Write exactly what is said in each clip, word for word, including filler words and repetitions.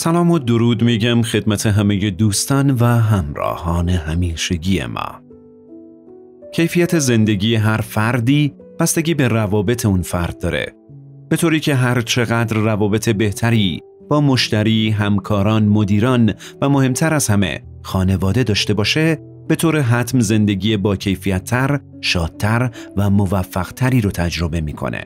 سلام و درود میگم خدمت همه دوستان و همراهان همیشگی ما. کیفیت زندگی هر فردی بستگی به روابط اون فرد داره، به طوری که هر چقدر روابط بهتری با مشتری، همکاران، مدیران و مهمتر از همه خانواده داشته باشه، به طور حتم زندگی با کیفیت‌تر، شادتر و موفق‌تری رو تجربه میکنه.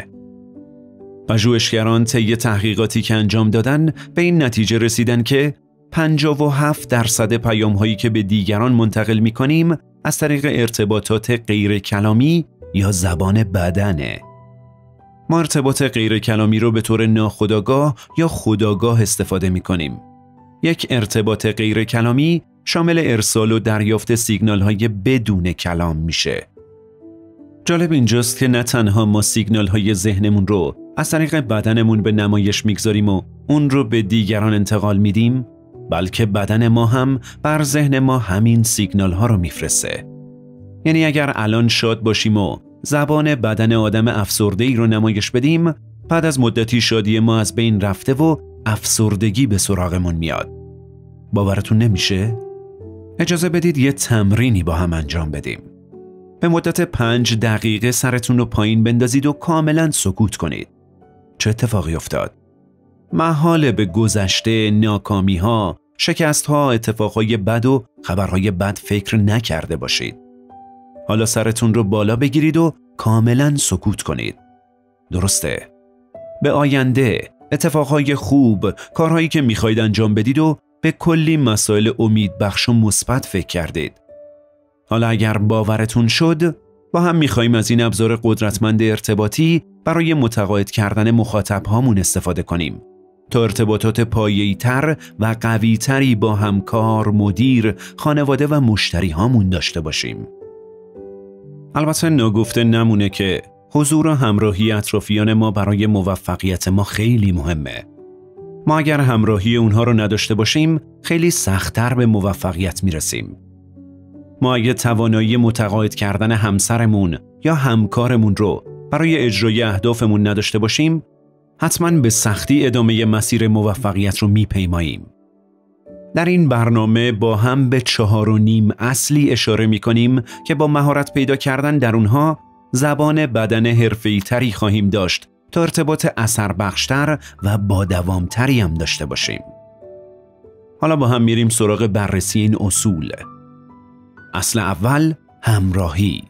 پژوهشگران طی تحقیقاتی که انجام دادن به این نتیجه رسیدن که پنجاه و هفت درصد پیام‌هایی که به دیگران منتقل می‌کنیم از طریق ارتباطات غیر کلامی یا زبان بدنه. ما ارتباط غیر کلامی رو به طور ناخودآگاه یا خودآگاه استفاده می‌کنیم. یک ارتباط غیر کلامی شامل ارسال و دریافت سیگنال‌های بدون کلام میشه. جالب اینجاست که نه تنها ما سیگنال‌های ذهنمون رو از طریق بدنمون به نمایش میگذاریم و اون رو به دیگران انتقال میدیم، بلکه بدن ما هم بر ذهن ما همین سیگنال ها رو میفرسته. یعنی اگر الان شاد باشیم و زبان بدن آدم افسرده ای رو نمایش بدیم، بعد از مدتی شادی ما از بین رفته و افسردگی به سراغمون میاد. باورتون نمیشه؟ اجازه بدید یه تمرینی با هم انجام بدیم. به مدت پنج دقیقه سرتون رو پایین بندازید و کاملا سکوت کنید. چه اتفاقی افتاد؟ محال به گذشته، ناکامی ها، شکست ها، اتفاقهای بد و خبرهای بد فکر نکرده باشید. حالا سرتون رو بالا بگیرید و کاملا سکوت کنید. درسته؟ به آینده، اتفاقهای خوب، کارهایی که میخواید انجام بدید و به کلی مسائل امیدبخش و مثبت فکر کردید. حالا اگر باورتون شد، با هم میخواییم از این ابزار قدرتمند ارتباطی برای متقاعد کردن مخاطب هامون استفاده کنیم تا ارتباطات پایه‌ای تر و قوی تری با همکار، مدیر، خانواده و مشتری هامون داشته باشیم. البته ناگفته نمونه که حضور و همراهی اطرافیان ما برای موفقیت ما خیلی مهمه. ما اگر همراهی اونها رو نداشته باشیم، خیلی سخت‌تر به موفقیت میرسیم. ما اگه توانایی متقاعد کردن همسرمون یا همکارمون رو برای اجرای اهدافمون نداشته باشیم، حتماً به سختی ادامه مسیر موفقیت رو میپیماییم. در این برنامه با هم به چهار و نیم اصلی اشاره میکنیم که با مهارت پیدا کردن در اونها زبان بدن حرفه‌ای تری خواهیم داشت تا ارتباط اثر بخشتر و با دوامتری هم داشته باشیم. حالا با هم میریم سراغ بررسی این اصول. اصل اول، همراهی.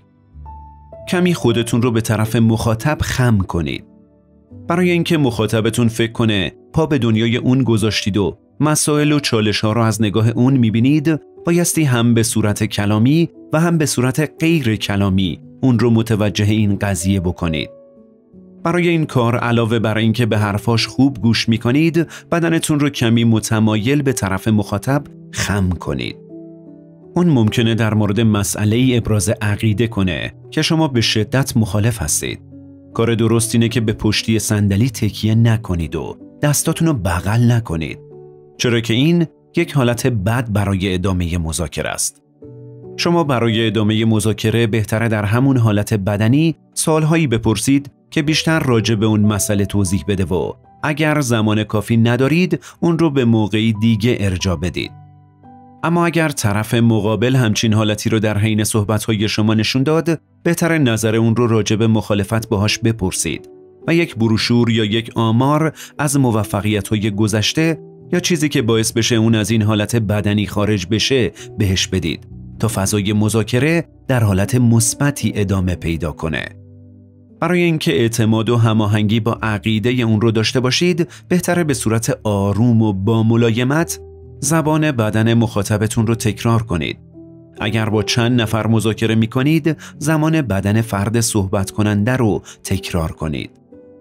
کمی خودتون رو به طرف مخاطب خم کنید. برای اینکه مخاطبتون فکر کنه پا به دنیای اون گذاشتید و مسائل و چالش ها رو از نگاه اون میبینید، بایستی هم به صورت کلامی و هم به صورت غیر کلامی اون رو متوجه این قضیه بکنید. برای این کار علاوه بر اینکه به حرفاش خوب گوش میکنید، بدنتون رو کمی متمایل به طرف مخاطب خم کنید. اون ممکنه در مورد مسئله‌ای ابراز عقیده کنه که شما به شدت مخالف هستید. کار درست اینه که به پشتی صندلی تکیه نکنید و دستاتون رو بغل نکنید، چرا که این یک حالت بد برای ادامه مذاکره است. شما برای ادامه مذاکره بهتره در همون حالت بدنی سوالهایی بپرسید که بیشتر راجع به اون مسئله توضیح بده و اگر زمان کافی ندارید اون رو به موقعی دیگه ارجاع بدید. اما اگر طرف مقابل همچین حالتی رو در حین صحبت‌های شما نشون داد، بهتره نظر اون رو راجع به مخالفت باهاش بپرسید و یک بروشور یا یک آمار از موفقیت‌های گذشته یا چیزی که باعث بشه اون از این حالت بدنی خارج بشه بهش بدید تا فضای مذاکره در حالت مثبتی ادامه پیدا کنه. برای اینکه اعتماد و هماهنگی با عقیده اون رو داشته باشید، بهتره به صورت آروم و با ملایمت زبان بدن مخاطبتون رو تکرار کنید. اگر با چند نفر مذاکره می کنید، زمان بدن فرد صحبت کننده رو تکرار کنید.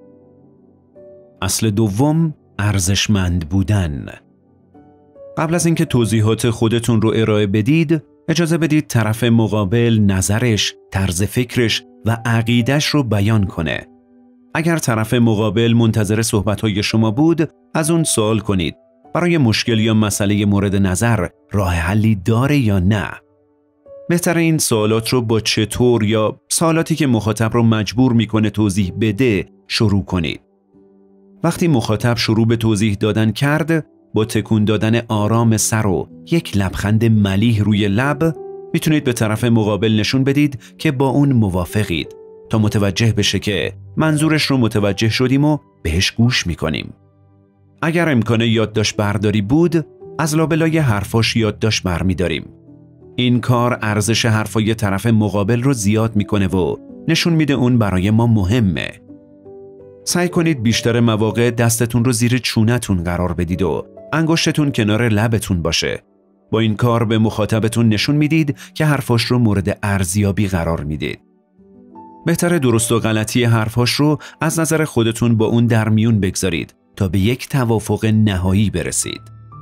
اصل دوم، ارزشمند بودن. قبل از اینکه توضیحات خودتون رو ارائه بدید، اجازه بدید طرف مقابل نظرش، طرز فکرش و عقیدش رو بیان کنه. اگر طرف مقابل منتظر صحبت‌های شما بود، از اون سوال کنید برای مشکل یا مسئله مورد نظر راه حلی داره یا نه. بهتر این سوالات رو با چطور یا سوالاتی که مخاطب رو مجبور میکنه توضیح بده شروع کنید. وقتی مخاطب شروع به توضیح دادن کرد، با تکون دادن آرام سر و یک لبخند ملیح روی لب میتونید به طرف مقابل نشون بدید که با اون موافقید تا متوجه بشه که منظورش رو متوجه شدیم و بهش گوش میکنیم. اگر امکان یادداشت برداری بود، از لابلای حرفاش یادداشت برمیداریم. این کار ارزش حرفای طرف مقابل رو زیاد میکنه و نشون میده اون برای ما مهمه. سعی کنید بیشتر مواقع دستتون رو زیر چونتون قرار بدید و انگشتتون کنار لبتون باشه. با این کار به مخاطبتون نشون میدید که حرفاش رو مورد ارزیابی قرار میدید. بهتره درست و غلطی حرفاش رو از نظر خودتون با اون در میون بگذارید تا به یک توافق نهایی برسید.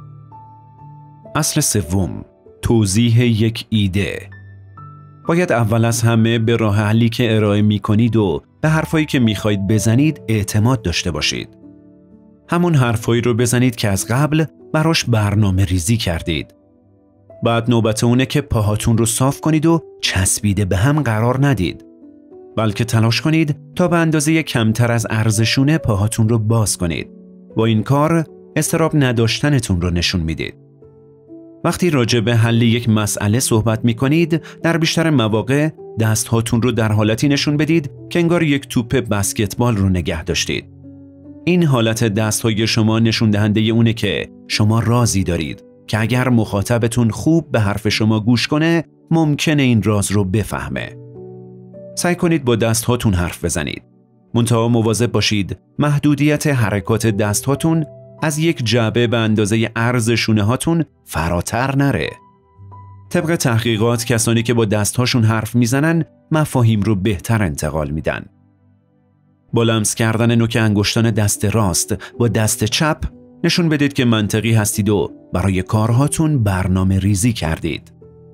اصل سوم، توضیح یک ایده. باید اول از همه به راه حلی که ارائه میکنید و به حرفایی که میخواید بزنید اعتماد داشته باشید. همون حرفایی رو بزنید که از قبل براش برنامه ریزی کردید. بعد نوبت اونه که پاهاتون رو صاف کنید و چسبیده به هم قرار ندید. بلکه تلاش کنید تا به اندازه کمتر از ارزشونه پاهاتون رو باز کنید. با این کار اضطراب نداشتنتون رو نشون میدید. وقتی راجع به حل یک مسئله صحبت می کنید، در بیشتر مواقع دست هاتون رو در حالتی نشون بدید که انگار یک توپ بسکتبال رو نگه داشتید. این حالت دست های شما نشون دهنده اونه که شما رازی دارید که اگر مخاطبتون خوب به حرف شما گوش کنه، ممکنه این راز رو بفهمه. سعی کنید با دست هاتون حرف بزنید. منتها مواظب باشید محدودیت حرکات دست هاتون از یک جعبه به اندازه عرض شونه هاتون فراتر نره. طبق تحقیقات کسانی که با دستهاشون حرف میزنن مفاهیم رو بهتر انتقال میدن. با لمس کردن نوک انگشتان دست راست با دست چپ نشون بدید که منطقی هستید و برای کارهاتون برنامه ریزی کردید.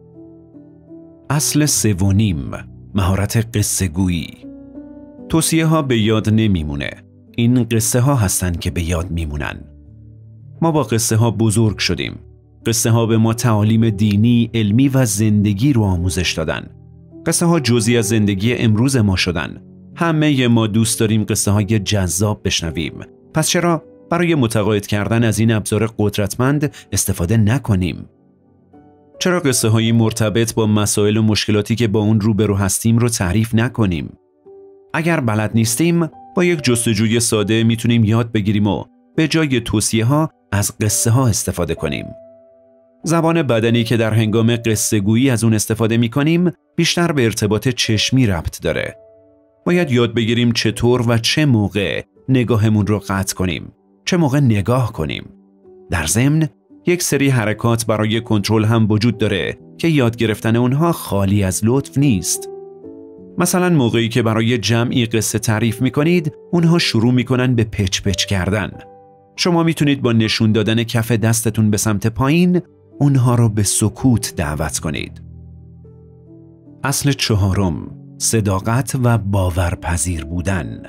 اصل سوم، مهارت قصه گویی. توصیه ها به یاد نمیمونه. این قصه ها هستن که به یاد میمونن. ما با قصه ها بزرگ شدیم. قصه ها به ما تعالیم دینی، علمی و زندگی رو آموزش دادن. قصه ها جزئی از زندگی امروز ما شدن. همه ما دوست داریم قصه های جذاب بشنویم. پس چرا برای متقاعد کردن از این ابزار قدرتمند استفاده نکنیم؟ چرا قصه های مرتبط با مسائل و مشکلاتی که با اون روبرو هستیم رو تعریف نکنیم؟ اگر بلد نیستیم، با یک جستجوی ساده میتونیم یاد بگیریم و به جای توصیه ها از قصه ها استفاده کنیم. زبان بدنی که در هنگام قصه گویی از اون استفاده میکنیم بیشتر به ارتباط چشمی ربط داره. باید یاد بگیریم چطور و چه موقع نگاهمون رو قطع کنیم، چه موقع نگاه کنیم. در ضمن یک سری حرکات برای کنترل هم وجود داره که یاد گرفتن اونها خالی از لطف نیست. مثلا موقعی که برای جمعی قصه تعریف میکنید، اونها شروع میکنن به پچ پچ کردن. شما میتونید با نشون دادن کف دستتون به سمت پایین اونها رو به سکوت دعوت کنید. اصل چهارم، صداقت و باورپذیر بودن.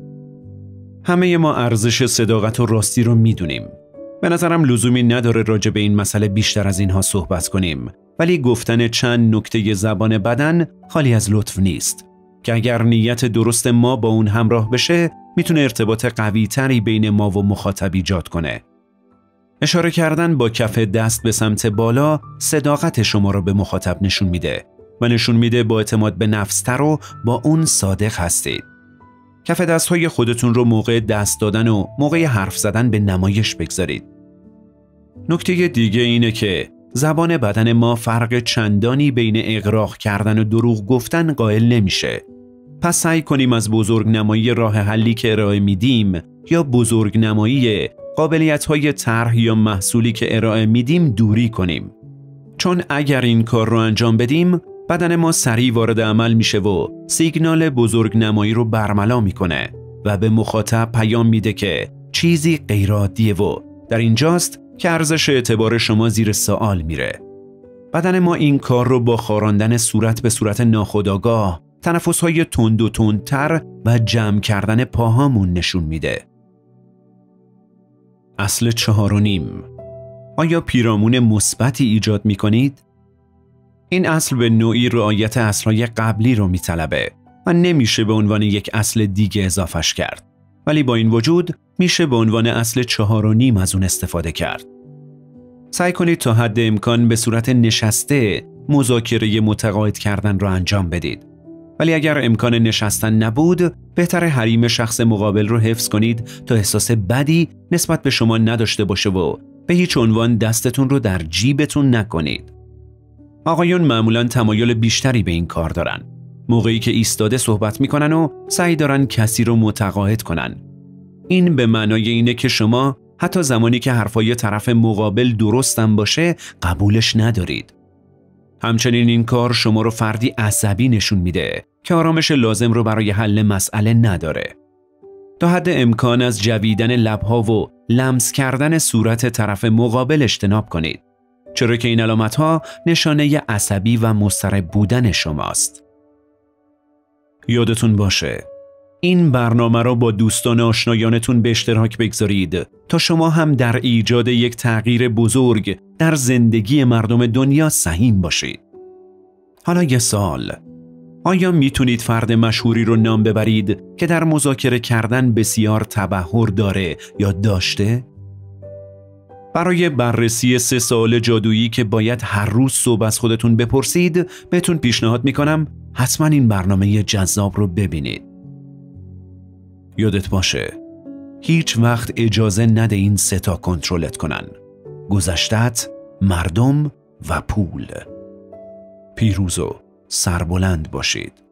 همه ما ارزش صداقت و راستی رو میدونیم. به نظرم لزومی نداره راجع به این مسئله بیشتر از اینها صحبت کنیم، ولی گفتن چند نکته زبان بدن خالی از لطف نیست که اگر نیت درست ما با اون همراه بشه میتونه ارتباط قوی تری بین ما و مخاطب ایجاد کنه. اشاره کردن با کف دست به سمت بالا صداقت شما رو به مخاطب نشون میده و نشون میده با اعتماد به نفستر و با اون صادق هستید. کف دست‌های خودتون رو موقع دست دادن و موقع حرف زدن به نمایش بگذارید. نکته دیگه اینه که زبان بدن ما فرق چندانی بین اغراق کردن و دروغ گفتن قائل نمیشه. پس سعی کنیم از بزرگ نمایی راه حلی که ارائه میدیم یا بزرگ نمایی قابلیت‌های طرح یا محصولی که ارائه میدیم دوری کنیم. چون اگر این کار رو انجام بدیم، بدن ما سریع وارد عمل میشه و سیگنال بزرگ نمایی رو برملا میکنه و به مخاطب پیام میده که چیزی غیرعادیه و در اینجاست که ارزش اعتبار شما زیر سوال میره. بدن ما این کار رو با خاراندن صورت به صورت ناخودآگاه، تنفس‌های تند و تندتر و جمع کردن پاهامون نشون میده. اصل چهار و نیم، آیا پیرامون مثبتی ایجاد میکنید؟ این اصل به نوعی رعایت اصلهای قبلی رو میطلبه و نمیشه به عنوان یک اصل دیگه اضافهش کرد. ولی با این وجود میشه به عنوان اصل چهار و نیم از اون استفاده کرد. سعی کنید تا حد امکان به صورت نشسته مذاکره متقاعد کردن را انجام بدید. ولی اگر امکان نشستن نبود، بهتر حریم شخص مقابل رو حفظ کنید تا احساس بدی نسبت به شما نداشته باشه و به هیچ عنوان دستتون رو در جیبتون نکنید. آقایون معمولاً تمایل بیشتری به این کار دارن. موقعی که ایستاده صحبت میکنن و سعی دارن کسی رو متقاعد کنن. این به معنای اینه که شما حتی زمانی که حرفای طرف مقابل درستم باشه قبولش ندارید. همچنین این کار شما رو فردی عصبی نشون میده که آرامش لازم رو برای حل مسئله نداره. تا حد امکان از جویدن لبها و لمس کردن صورت طرف مقابل اجتناب کنید، چرا که این علامت‌ها نشانه عصبی و مضطرب بودن شماست. یادتون باشه این برنامه را با دوستان آشنایانتون به اشتراک بگذارید تا شما هم در ایجاد یک تغییر بزرگ در زندگی مردم دنیا سهیم باشید. حالا یه سوال، آیا میتونید فرد مشهوری رو نام ببرید که در مذاکره کردن بسیار تبحر داره یا داشته؟ برای بررسی سه سوال جادویی که باید هر روز صبح از خودتون بپرسید، بهتون پیشنهاد میکنم حتما این برنامه جذاب رو ببینید. یادت باشه هیچ وقت اجازه نده این سه تا کنترلت کنن: گذشتت، مردم و پول. پیروز و سربلند باشید.